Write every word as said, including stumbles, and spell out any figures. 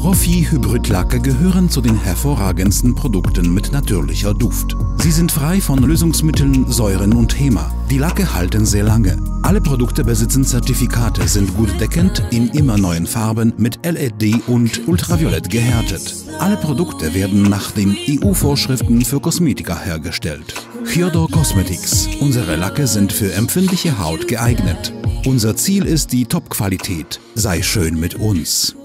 Profi-Hybrid-Lacke gehören zu den hervorragendsten Produkten mit natürlicher Duft. Sie sind frei von Lösungsmitteln, Säuren und HEMA. Die Lacke halten sehr lange. Alle Produkte besitzen Zertifikate, sind gut deckend, in immer neuen Farben, mit L E D und Ultraviolett gehärtet. Alle Produkte werden nach den E U-Vorschriften für Kosmetika hergestellt. Chyodor Cosmetics. Unsere Lacke sind für empfindliche Haut geeignet. Unser Ziel ist die Top-Qualität. Sei schön mit uns.